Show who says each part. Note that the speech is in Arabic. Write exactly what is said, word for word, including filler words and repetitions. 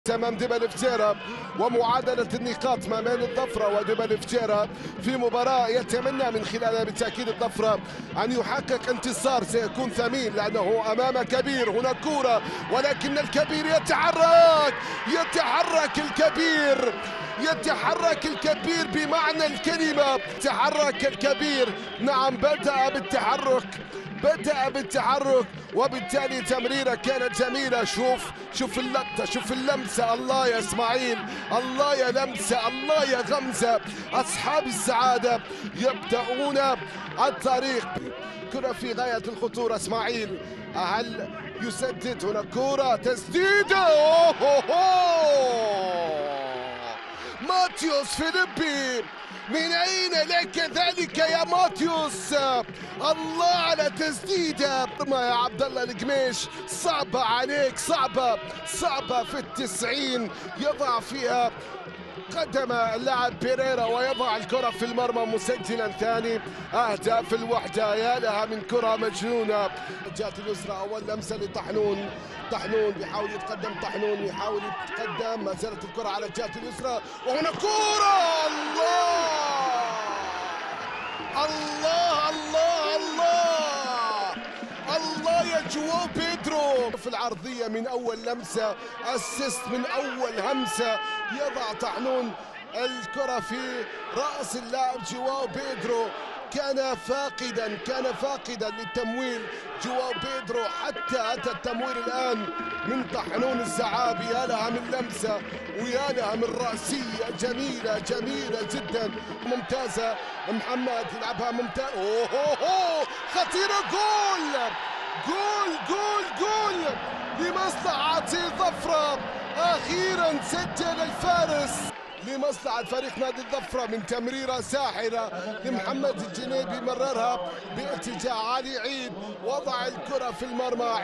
Speaker 1: امام دبل فجيرة ومعادله النقاط ما بين الظفره ودبل فجيرة في مباراه يتمنى من خلالها بالتاكيد الظفره ان يحقق انتصار سيكون ثمين لانه امام كبير. هنا كوره ولكن الكبير يتحرك يتحرك الكبير يتحرك الكبير بمعنى الكلمه. تحرك الكبير، نعم بدأ بالتحرك بدأ بالتحرك وبالتالي تمريرة كانت جميلة. شوف شوف اللقطة، شوف اللمسة. الله يا اسماعيل، الله يا لمسة، الله يا غمزة. أصحاب السعادة يبدأون الطريق. كرة في غاية الخطورة. اسماعيل هل يسدد؟ هنا كرة تسديدة. أوه أوه. ماتيوس فيليبي، من أين لك ذلك يا ماتيوس؟ الله على تسديدة ما يا عبد الله القميش، صعبة عليك، صعبة صعبة في التسعين. يضع فيها قدم اللاعب بيريرا ويضع الكرة في المرمى مسجلا ثاني أهداف الوحدة. يا لها من كرة مجنونة. جات اليسرى أول لمسة لطحنون. طحنون بيحاول يتقدم، طحنون يحاول يتقدم، ما زالت الكرة على الجهة اليسرى وهنا كرة. الله الله الله الله الله يا جواو بيدرو في العرضية من أول لمسة، أسيست من أول همسة. يضع طحنون الكرة في رأس اللاعب جواو بيدرو. كان فاقدا كان فاقدا للتمويل جواو بيدرو، حتى أتى التمويل الآن من طحنون الزعابي. يا لها من لمسة ويا لها من رأسية جميلة جميلة جدا ممتازة. محمد يلعبها ممتاز. أوه أوه أوه خطيرة. جول جول جول جول لمصلحة الظفرة. أخيرا سجل الفارس لمصلحة فريق نادي الظفرة من تمريرة ساحرة لمحمد الجنيبي، مررها باتجاه علي عيد، وضع الكرة في المرمى.